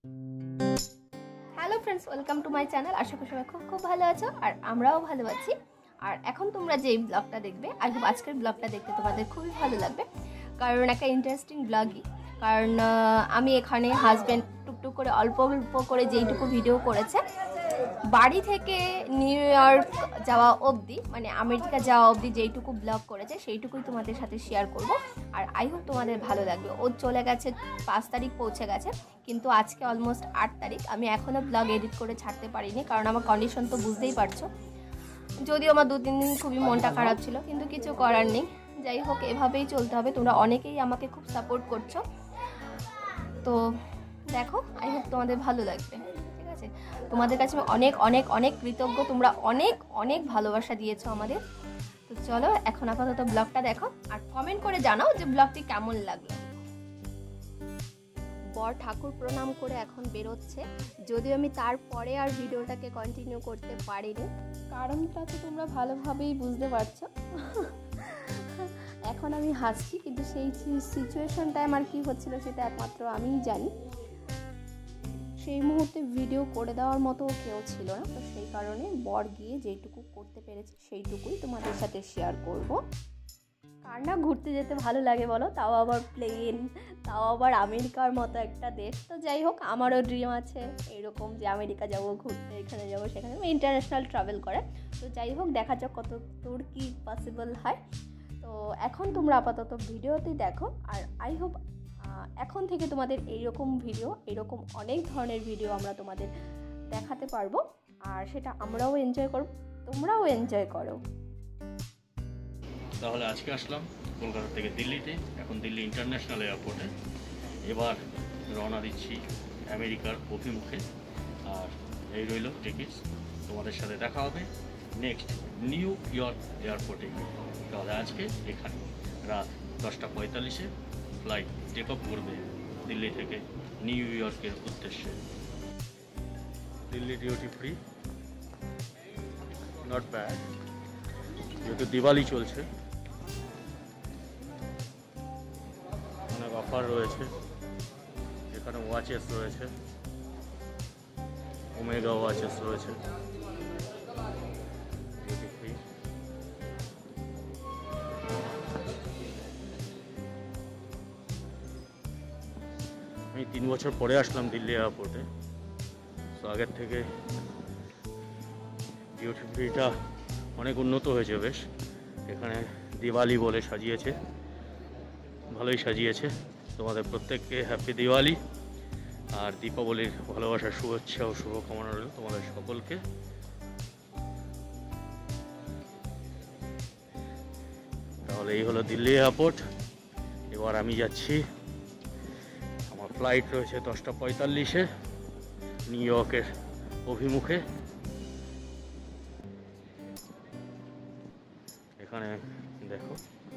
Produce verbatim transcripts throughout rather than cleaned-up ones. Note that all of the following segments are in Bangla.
Hello friends, welcome to my channel. আশা করি সবাই খুব খুব ভালো আছো আর আমরাও ভালো আছি। আর এখন তোমরা যেই ব্লগটা দেখবে, আই হোপ আজকের ব্লগটা দেখতে তোমাদের খুবই ভালো লাগবে, কারণ একটা ইন্টারেস্টিং ব্লগই। কারণ আমি এখানে হাজব্যান্ড টুকটুক করে অল্প অল্প করে যেইটুকু ভিডিও করেছে, বাড়ি থেকে নিউ ইয়র্ক যাওয়া অবধি, মানে আমেরিকা যাওয়া অবধি যেইটুকু ব্লগ করেছে সেইটুকুই তোমাদের সাথে শেয়ার করব। আর আই হোপ তোমাদের ভালো লাগবে। ও চলে গেছে, পাঁচ তারিখ পৌঁছে গেছে, কিন্তু আজকে অলমোস্ট আট তারিখ। আমি এখনও ব্লগ এডিট করে ছাড়তে পারিনি, কারণ আমার কন্ডিশন তো বুঝতেই পারছো। যদিও আমার দু তিন দিন খুবই মনটা খারাপ ছিল, কিন্তু কিছু করার নেই। যাই হোক, এভাবেই চলতে হবে। তোমরা অনেকেই আমাকে খুব সাপোর্ট করছো, তো দেখো, আই হোপ তোমাদের ভালো লাগবে। ঠিক আছে, তোমাদের কাছে আমি অনেক অনেক অনেক কৃতজ্ঞ। তোমরা অনেক অনেক ভালোবাসা দিয়েছো আমাদের। তো চলো এখন আপাতত ব্লগটা দেখো আর কমেন্ট করে জানাও যে ব্লগটি কেমন লাগলো। বর ঠাকুর প্রণাম করে এখন বেরোচ্ছে, যদিও আমি তারপরে আর ভিডিওটাকে কন্টিনিউ করতে পারিনি। কারণটা তো তোমরা ভালোভাবেই বুঝতে পারছো। এখন আমি হাসছি, কিন্তু সেই সিচুয়েশনটায় আমার কী হচ্ছিল সেটা একমাত্র আমিই জানি। সেই মুহূর্তে ভিডিও করে দেওয়ার মতো কেউ ছিল না, তো সেই কারণে বর গিয়ে যেইটুকু করতে পেরেছি সেইটুকুই তোমাদের সাথে শেয়ার করব। কার না ঘুরতে যেতে ভালো লাগে বলো, তাও আবার প্লেন, তাও আবার আমেরিকার মতো একটা দেশ। তো যাই হোক, আমারও ড্রিম আছে এইরকম যে আমেরিকা যাব ঘুরতে, এখানে যাব সেখানে, ইন্টারন্যাশনাল ট্রাভেল করে। তো যাই হোক, দেখা যাক কত দূর কী পসিবল হয়। তো এখন তোমরা আপাতত ভিডিওতেই দেখো, আর আই হোপ এখন থেকে তোমাদের এইরকম ভিডিও, এরকম অনেক ধরনের ভিডিও আমরা তোমাদের দেখাতে পারবো, আর সেটা আমরাও এনজয় করব, তোমরাও এনজয় করো। তাহলে আজকে আসলাম কলকাতা থেকে দিল্লিতে, এখন দিল্লি ইন্টারন্যাশনাল এয়ারপোর্টে। এবার রওনা দিচ্ছি আমেরিকার অভিমুখে। আর এই রইল টিকিটস, তোমাদের সাথে দেখা হবে নেক্সট নিউ ইয়র্ক এয়ারপোর্টে গিয়ে। তাহলে আজকে এখানে রাত দশটা পঁয়তাল্লিশে ফ্লাইট টেক অফ করবে দিল্লি থেকে নিউ ইয়র্কের উদ্দেশ্যে। Delhi duty free, not bad, যেহেতু দিওয়ালি চলছে অনেক অফার রয়েছে। এখানে ওয়াচেস রয়েছে, ওমেগা ওয়াচেস রয়েছে, ডিউটি ফ্রি। আমি তিন বছর পরে আসলাম দিল্লি এয়ারপোর্টে, তো আগের থেকে ডিউটি ফ্রিটা অনেক উন্নত হয়েছে বেশ। এখানে দিওয়ালি বলে সাজিয়েছে, ভালোই সাজিয়েছে। তোমাদের প্রত্যেককে হ্যাপি দিওয়ালি আর দীপাবলির ভালোবাসার শুভেচ্ছা ও শুভকামনা রইল তোমাদের সকলকে। তাহলে এই হলো দিল্লি এয়ারপোর্ট। এবার আমি যাচ্ছি, আমার ফ্লাইট রয়েছে দশটা পঁয়তাল্লিশে নিউ ইয়র্কের অভিমুখে। এখানে দেখো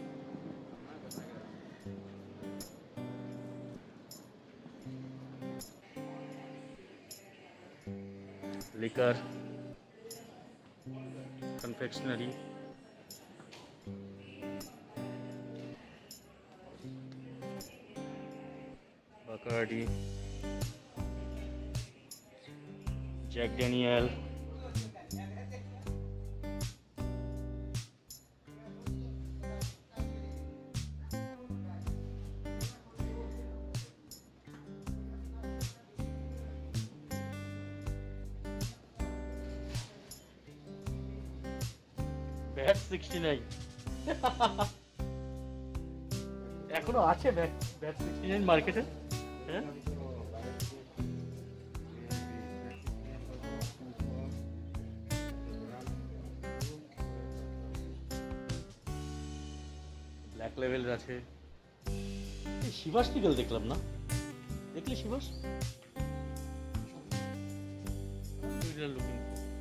liquor, confectionery, Bacardi, Jack Daniel, Vat sixty nine. এখনো আছে ব্যাট ব্যাট সিক্সটি নাইন মার্কেটে। হ্যাঁ, ব্ল্যাক লেভেল আছে। এই শিবাস নিগেল দেখলাম না, দেখলি শিবাস? লুকিং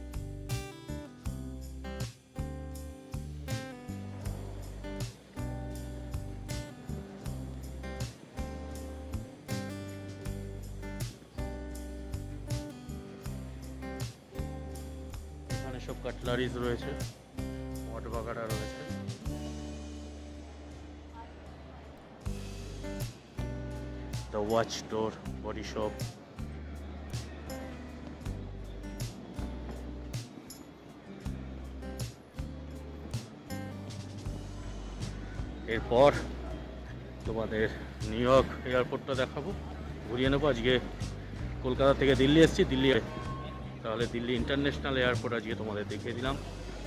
সব কাটলারিজ রয়েছে, মট বাগাটা রয়েছে। The watch store, body shop, এরপর তোমাদের নিউ ইয়র্ক এয়ারপোর্টটা দেখাবো, ঘুরিয়ে নেবো। আজকে কলকাতা থেকে দিল্লি এসেছি, দিল্লি তাহলে দিল্লি ইন্টারন্যাশনাল এয়ারপোর্ট আজকে তোমাদের দেখিয়ে দিলাম।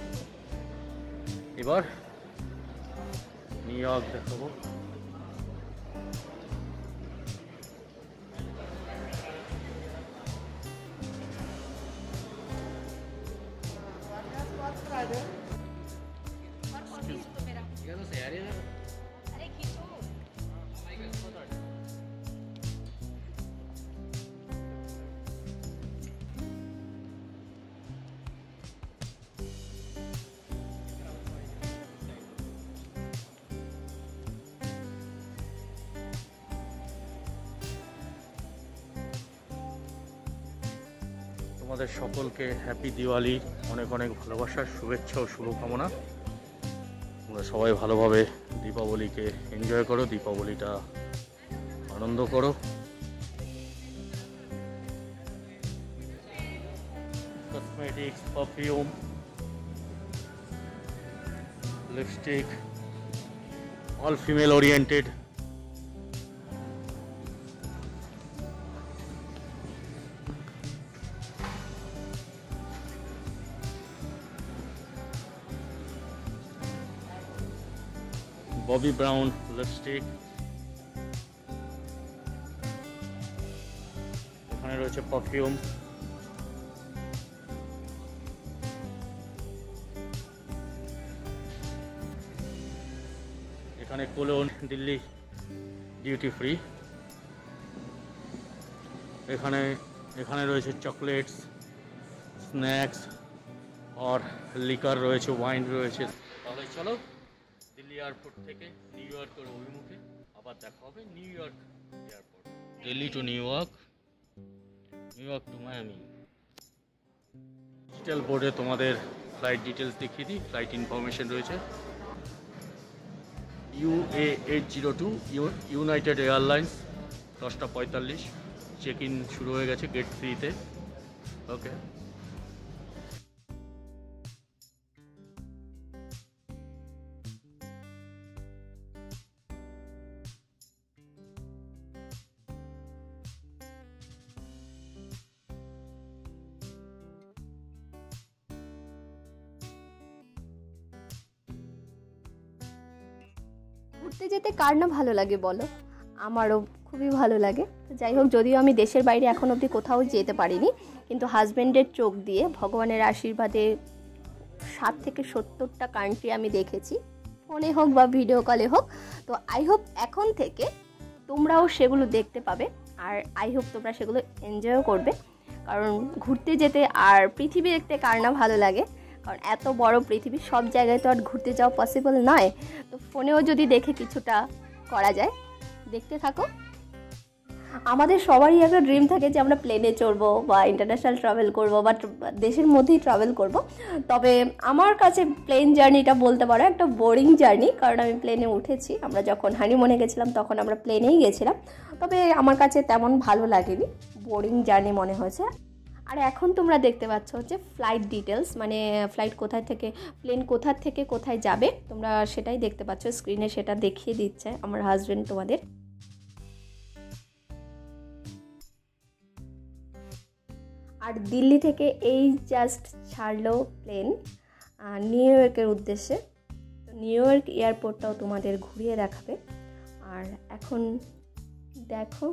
এবার নিউ ইয়র্ক দেখাবো। তোমাদের সকলকে হ্যাপি দিওয়ালি, অনেক অনেক ভালোবাসার শুভেচ্ছা ও শুভকামনা। তোমরা সবাই ভালোভাবে দীপাবলিকে এনজয় করো, দীপাবলিটা আনন্দ করো। Cosmetics, perfume, lipstick, all female oriented. Bobbi Brown lipstick, এখানে রয়েছে পারফিউম, এখানে কোলোন, দিল্লি ডিউটি ফ্রি। এখানে এখানে রয়েছে চকলেটস, স্ন্যাক্স আর লিকার রয়েছে, ওয়াইন রয়েছে। তাহলে চলো দিল্লি এয়ারপোর্ট থেকে নিউ ইয়র্কের অভিমুখে আবার দেখা হবে New York airport. Delhi to New York, New York to Miami. Digital বোর্ডে তোমাদের ফ্লাইট ডিটেলস দেখিয়ে দিই, ফ্লাইট ইনফরমেশন রয়েছে। U A eight zero two United Airlines, দশটা পঁয়তাল্লিশ, চেক ইন শুরু হয়ে গেছে গেট থ্রিতে। ওকে, ঘুরতে যেতে কার না ভালো লাগে বলো, আমারও খুবই ভালো লাগে। তো যাই হোক, যদিও আমি দেশের বাইরে এখন অবধি কোথাও যেতে পারিনি, কিন্তু হাজব্যান্ডের চোখ দিয়ে ভগবানের আশীর্বাদে ষাট থেকে সত্তরটা কান্ট্রি আমি দেখেছি, ফোনে হোক বা ভিডিও কলে হোক। তো আই হোপ এখন থেকে তোমরাও সেগুলো দেখতে পাবে, আর আই হোপ তোমরা সেগুলো এনজয়ও করবে। কারণ ঘুরতে যেতে আর পৃথিবী দেখতে কার না ভালো লাগে, কারণ এত বড় পৃথিবী, সব জায়গায় তো আর ঘুরতে যাওয়া পসিবল নয়। তো ফোনেও যদি দেখে কিছুটা করা যায়, দেখতে থাকো। আমাদের সবারই একটা ড্রিম থাকে যে আমরা প্লেনে চড়বো বা ইন্টারন্যাশনাল ট্রাভেল করবো বা দেশের মধ্যেই ট্রাভেল করব। তবে আমার কাছে প্লেন জার্নিটা বলতে পারো একটা বোরিং জার্নি, কারণ আমি প্লেনে উঠেছি, আমরা যখন হানিমুনে গেছিলাম তখন আমরা প্লেনেই গেছিলাম। তবে আমার কাছে তেমন ভালো লাগেনি, বোরিং জার্নি মনে হয়েছে। আর এখন তোমরা দেখতে পাচ্ছ হচ্ছে ফ্লাইট ডিটেলস, মানে ফ্লাইট কোথায় থেকে, প্লেন কোথা থেকে কোথায় যাবে, তোমরা সেটাই দেখতে পাচ্ছ স্ক্রিনে, সেটা দেখিয়ে দিচ্ছে আমার হাজব্যান্ড তোমাদের। আর দিল্লি থেকে এই জাস্ট ছাড়লো প্লেন নিউ ইয়র্কের উদ্দেশ্যে। তো নিউ ইয়র্ক এয়ারপোর্টটাও তোমাদের ঘুরিয়ে দেখাবে। আর এখন দেখো,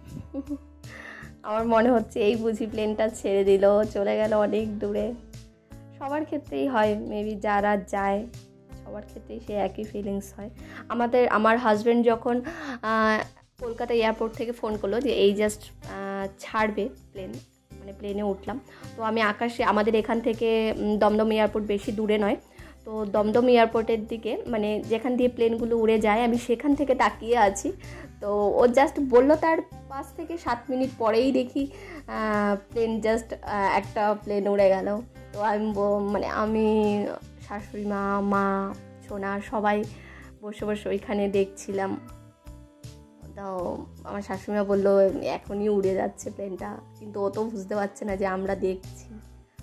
আমার মনে হচ্ছে এই বুঝি প্লেনটা ছেড়ে দিল, চলে গেল অনেক দূরে। সবার ক্ষেত্রেই হয়, মেবি যারা যায় সবার ক্ষেত্রেই সে একই ফিলিংস হয়। আমাদের আমার হাজব্যান্ড যখন কলকাতা এয়ারপোর্ট থেকে ফোন করলো যে এই জাস্ট ছাড়বে প্লেন, মানে প্লেনে উঠলাম। তো আমি আকাশে, আমাদের এখান থেকে দমদম এয়ারপোর্ট বেশি দূরে নয়, তো দমদম এয়ারপোর্টের দিকে, মানে যেখান দিয়ে প্লেনগুলো উড়ে যায়, আমি সেখান থেকে তাকিয়ে আছি। তো ও জাস্ট বললো তার পাঁচ থেকে সাত মিনিট পরেই দেখি প্লেন জাস্ট একটা প্লেন উড়ে গেল। তো আমি মানে আমি শাশুড়ি মা, মা, সোনা সবাই বসে বসে ওইখানে দেখছিলাম। তো আমার শাশুড়িমা বললো এখনই উড়ে যাচ্ছে প্লেনটা, কিন্তু ও তো বুঝতে পারছে না যে আমরা দেখছি।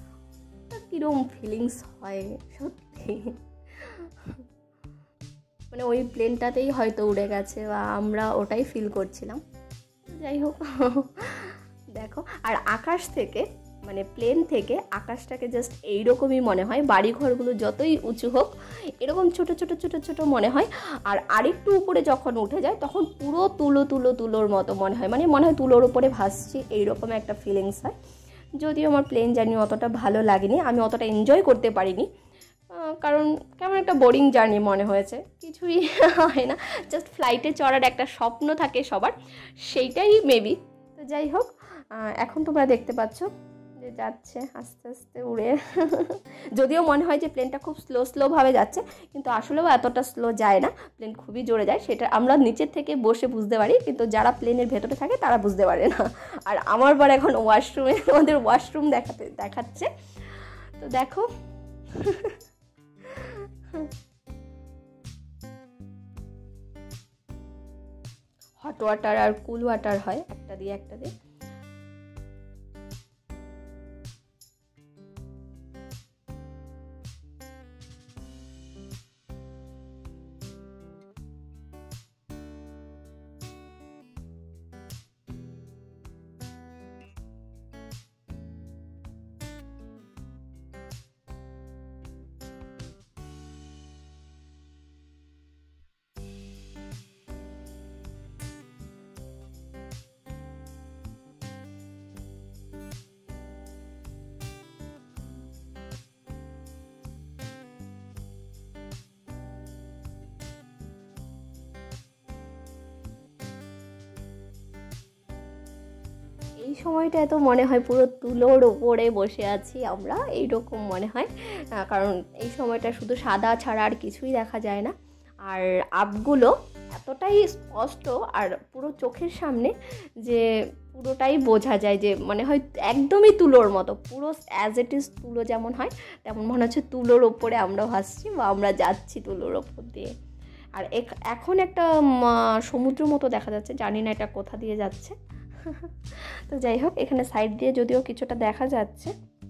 কীরকম ফিলিংস হয় সত্যি, মানে ওই প্লেনটাতেই হয়তো উড়ে গেছে বা আমরা ওটাই ফিল করছিলাম। যাই হোক দেখো, আর আকাশ থেকে মানে প্লেন থেকে আকাশটাকে জাস্ট এইরকমই মনে হয়, বাড়িঘরগুলো যতই উঁচু হোক এরকম ছোট ছোট ছোট ছোট মনে হয়। আর আরেকটু উপরে যখন উঠে যায় তখন পুরো তুলো তুলো তুলোর মতো মনে হয়, মানে মনে হয় তুলোর উপরে ভাসছি, এইরকম একটা ফিলিংস হয়। যদিও আমার প্লেন জার্নি অতটা ভালো লাগেনি, আমি অতটা এনজয় করতে পারিনি, কারণ কেমন একটা বোরিং জার্নি মনে হয়েছে, কিছুই হয় না, জাস্ট ফ্লাইটে চড়ার একটা স্বপ্ন থাকে সবার, সেইটাই মেবি। তো যাই হোক, এখন তোমরা দেখতে পাচ্ছ যে যাচ্ছে আস্তে আস্তে উড়ে। যদিও মনে হয় যে প্লেনটা খুব স্লো স্লোভাবে যাচ্ছে, কিন্তু আসলেও এতটা স্লো যায় না, প্লেন খুবই জোরে যায়, সেটা আমরা নিচের থেকে বসে বুঝতে পারি, কিন্তু যারা প্লেনের ভেতরে থাকে তারা বুঝতে পারে না। আর আমার বার এখন ওয়াশরুমে, আমাদের ওয়াশরুম দেখাতে দেখাচ্ছে, তো দেখো হট ওয়াটার আর কুল ওয়াটার হয় একটা দিয়ে একটা দিয়ে। এই সময়টা তো মনে হয় পুরো তুলোর ওপরে বসে আছি আমরা, এইরকম মনে হয়, কারণ এই সময়টা শুধু সাদা ছাড়া আর কিছুই দেখা যায় না। আর আপগুলো এতটাই স্পষ্ট আর পুরো চোখের সামনে যে পুরোটাই বোঝা যায়, যে মনে হয় একদমই তুলোর মতো, পুরো অ্যাজ ইট ইজ তুলো যেমন হয় তেমন মনে হচ্ছে তুলোর ওপরে আমরা ভাসছি বা আমরা যাচ্ছি তুলোর ওপর দিয়ে। আর এখন একটা সমুদ্র মতো দেখা যাচ্ছে, জানি না এটা কোথা দিয়ে যাচ্ছে। তো যাই হোক, এখানে সাইড দিয়ে যদিও কিছুটা দেখা যাচ্ছে।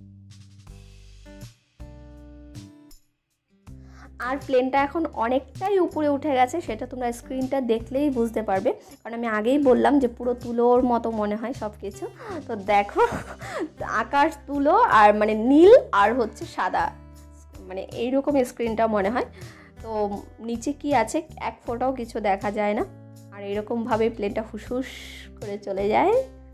আর প্লেনটা এখন অনেকটাই উপরে উঠে গেছে, সেটা তোমরা স্ক্রিনটা দেখলেই বুঝতে পারবে, কারণ আমি আগেই বললাম যে পুরো তুলোর মতো মনে হয় সব কিছু। তো দেখো, আকাশ তুলো আর মানে নীল আর হচ্ছে সাদা, মানে এইরকম স্ক্রিনটা মনে হয়। তো নিচে কি আছে এক ফোঁটাও কিছু দেখা যায় না, আর এরকমভাবে প্লেনটা হুসহুস করে চলে যায়।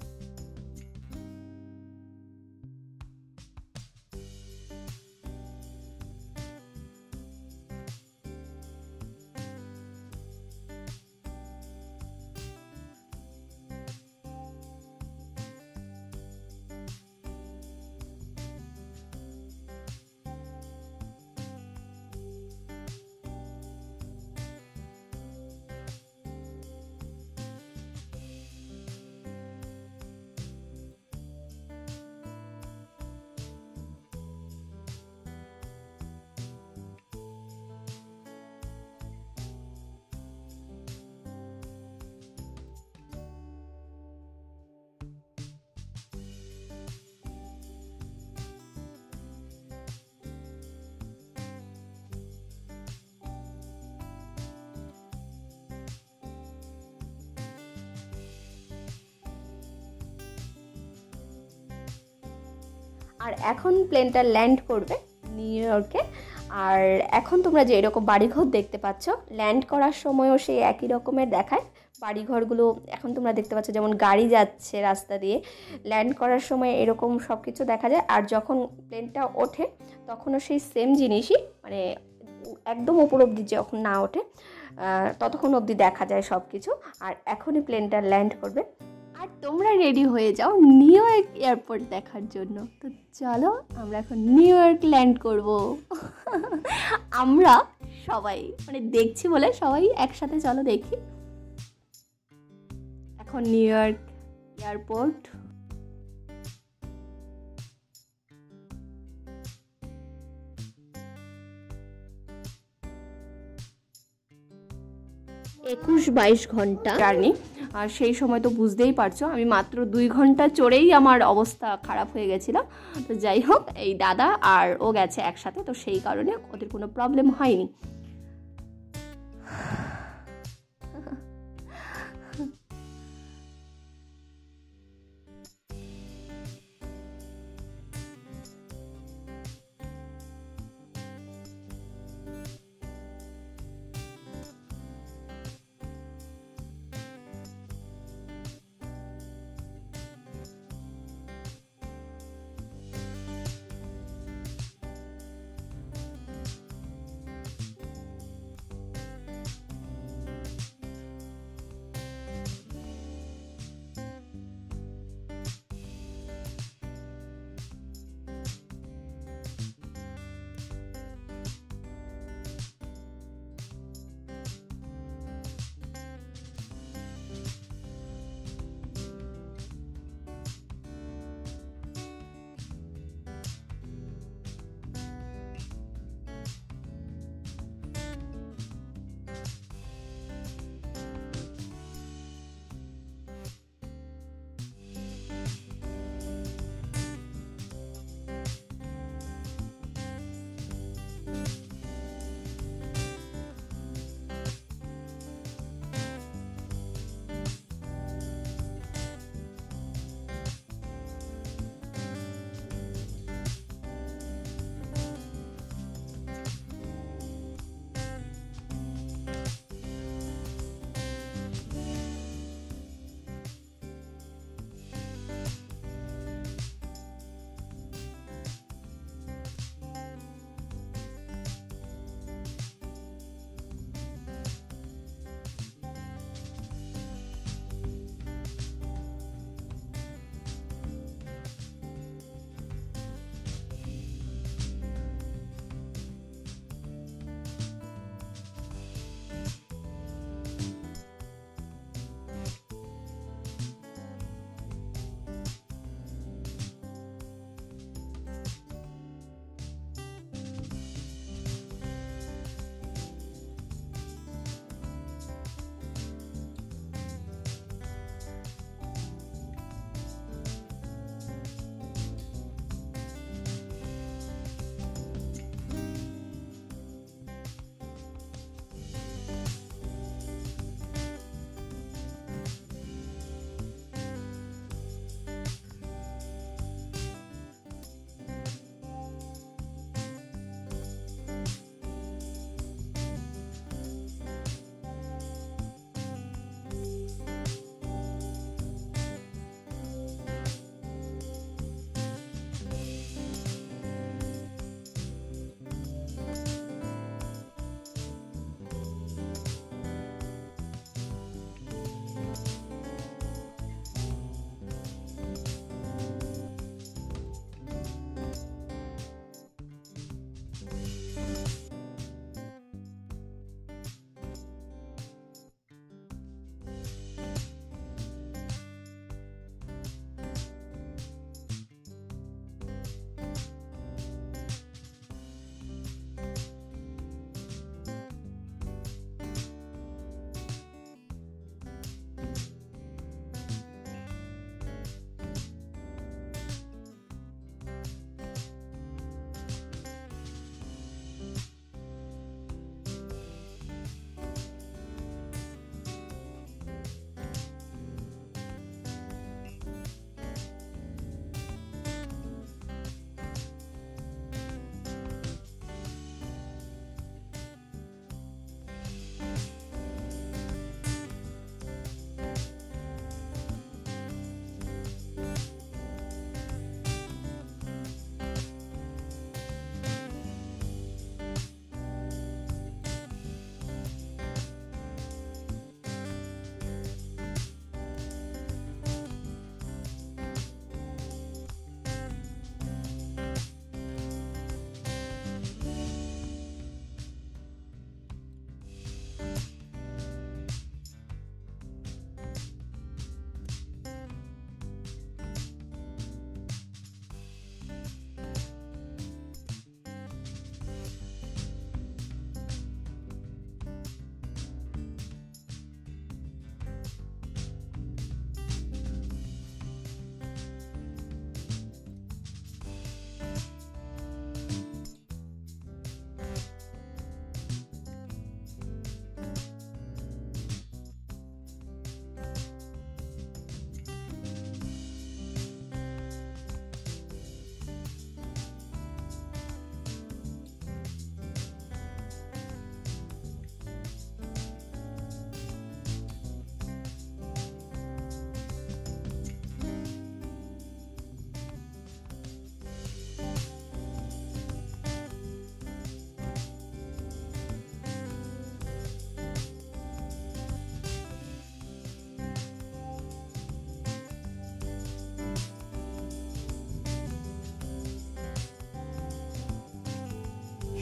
আর এখন প্লেনটা ল্যান্ড করবে নিউ ইয়র্কে। আর এখন তোমরা যে এরকম বাড়িঘর দেখতে পাচ্ছ, ল্যান্ড করার সময়ও সেই একই রকমের দেখায় বাড়িঘরগুলো। এখন তোমরা দেখতে পাচ্ছ যেমন গাড়ি যাচ্ছে রাস্তা দিয়ে, ল্যান্ড করার সময় এরকম সব কিছু দেখা যায়। আর যখন প্লেনটা ওঠে তখনও সেই সেম জিনিসই, মানে একদম উপর অবধি যখন না ওঠে ততক্ষণ অবধি দেখা যায় সব কিছু। আর এখনই প্লেনটা ল্যান্ড করবে, আর তোমরা রেডি হয়ে যাও নিউ ইয়র্ক এয়ারপোর্ট দেখার জন্য। তো চলো আমরা এখন নিউ ইয়র্ক ল্যান্ড করব। আমরা সবাই মানে দেখছি বলে সবাই একসাথে চলো দেখি। এখন নিউ ইয়র্ক এয়ারপোর্ট, একুশ বাইশ ঘন্টা জার্নি। আর সেই সময় তো বুঝতেই পারছো আমি মাত্র দুই ঘন্টা চড়েই আমার অবস্থা খারাপ হয়ে গেছিলো। তো যাই হোক, এই দাদা আর ও গেছে একসাথে, তো সেই কারণে ওদের কোনো প্রবলেম হয়নি।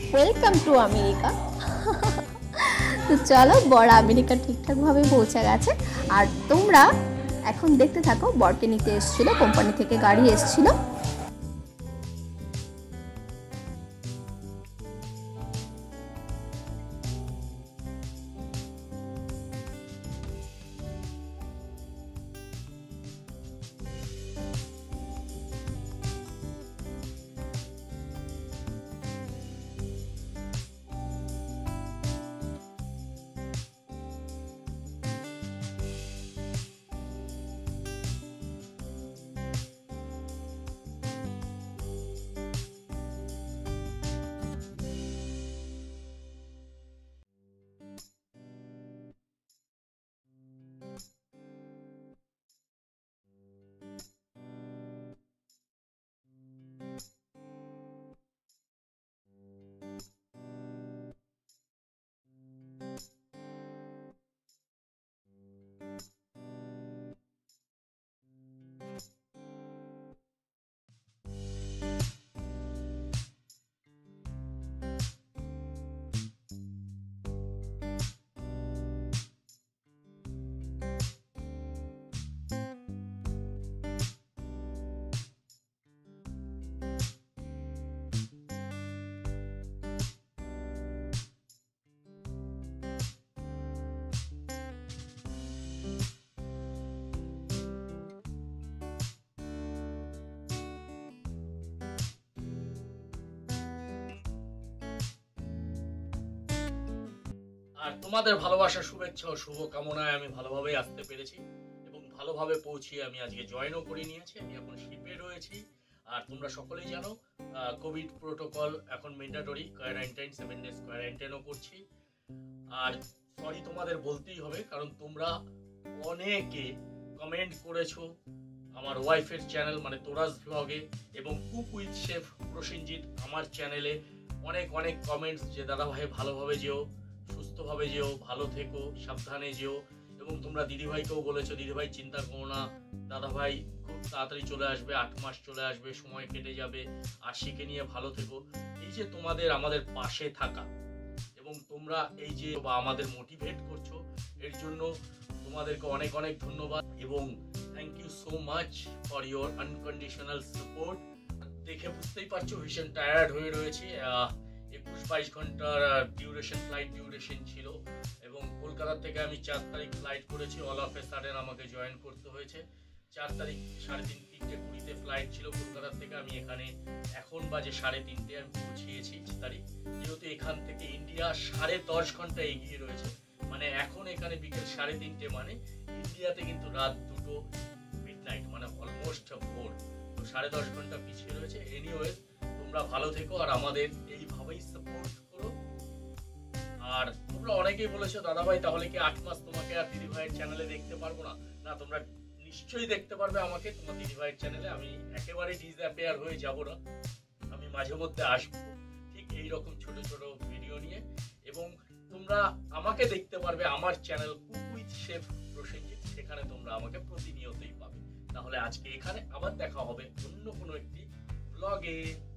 Welcome to America. তো চলো, বর আমেরিকা ঠিকঠাকভাবে পৌঁছে গেছে। আর তোমরা এখন দেখতে থাকো, বরকে নিতে এসেছিলো, কোম্পানি থেকে গাড়ি এসেছিলো। আর তোমাদের ভালোবাসা, শুভেচ্ছা ও শুভকামনায় আমি ভালোভাবে আসতে পেরেছি এবং ভালোভাবে পৌঁছিয়ে আমি আজকে জয়েনও করে নিয়েছি। আমি এখন শিপে রয়েছি। আর তোমরা সকলেই জানো কোভিড প্রোটোকল এখন ম্যান্ডেটরি, কোয়ারেন্টাইন সেভেন ডেজ কোয়ারেন্টাইনও করছি। আর সরি তোমাদের বলতেই হবে, কারণ তোমরা অনেকে কমেন্ট করেছো আমার ওয়াইফের চ্যানেল মানে তোরাস ব্লগে এবং কুক উইথ শেফ প্রসেনজিৎ আমার চ্যানেলে অনেক অনেক কমেন্টস যে দাদা ভাই ভালোভাবে যেও, সুস্থভাবে যেও, ভালো থেকো, সাবধানে যেও। এবং তোমরা দিদিভাইকেও বলেছো দিদিভাই চিন্তা করো না, দাদাভাই খুব তাড়াতাড়ি চলে আসবে, আট মাস চলে আসবে, সময় কেটে যাবে, আর শিখে নিয়ে ভালো থেকো। এই যে তোমাদের আমাদের পাশে থাকা এবং তোমরা এই যে বা আমাদের মোটিভেট করছো, এর জন্য তোমাদেরকে অনেক অনেক ধন্যবাদ এবং thank you so much for your unconditional support. দেখে বুঝতেই পারছো ভীষণ টায়ার্ড হয়ে রয়েছি। একুশ বাইশ ঘন্টার ডিউরেশন ফ্লাইট ডিউরেশন ছিল এবং কলকাতা থেকে আমি চার তারিখ ফ্লাইট করেছি। অল অফ এ সাডেন আমাকে জয়েন করতে হয়েছে। চার তারিখ সাড়ে তিন তিনটে কুড়িতে ফ্লাইট ছিল কলকাতা থেকে। আমি এখানে এখন বাজে সাড়ে তিনটে, আমি পৌঁছিয়েছি তারিখ। যেহেতু এখান থেকে ইন্ডিয়া সাড়ে দশ ঘন্টা এগিয়ে রয়েছে, মানে এখন এখানে বিকেল সাড়ে তিনটে, মানে ইন্ডিয়াতে কিন্তু রাত দুটো মিড নাইট, মানে অলমোস্ট ভোর। তো সাড়ে দশ ঘন্টা পিছিয়ে রয়েছে। এনিওয়ে তোমরা ভালো থেকো আর আমাদের এইভাবেই সাপোর্ট করো। আর তোমরা অনেকেই বলেছো দাদা ভাই তাহলে কি আট মাস তোমাকে আর দিদি ভাইয়ের চ্যানেলে দেখতে পারবো না? না, তোমরা নিশ্চয়ই দেখতে পারবে আমাকে তোমার দিদি ভাইয়ের চ্যানেলে। আমি একেবারে ডিসঅ্যাপিয়ার হয়ে যাব না, আমি মাঝে মধ্যে আসবো ঠিক এইরকম ছোট ছোট ভিডিও নিয়ে। এবং তোমরা আমাকে দেখতে পারবে আমার channel cook with chef Prosenjit, সেখানে তোমরা আমাকে প্রতিনিয়তই পাবে। তাহলে আজকে এখানে আবার দেখা হবে অন্য কোনো একটি ব্লগে।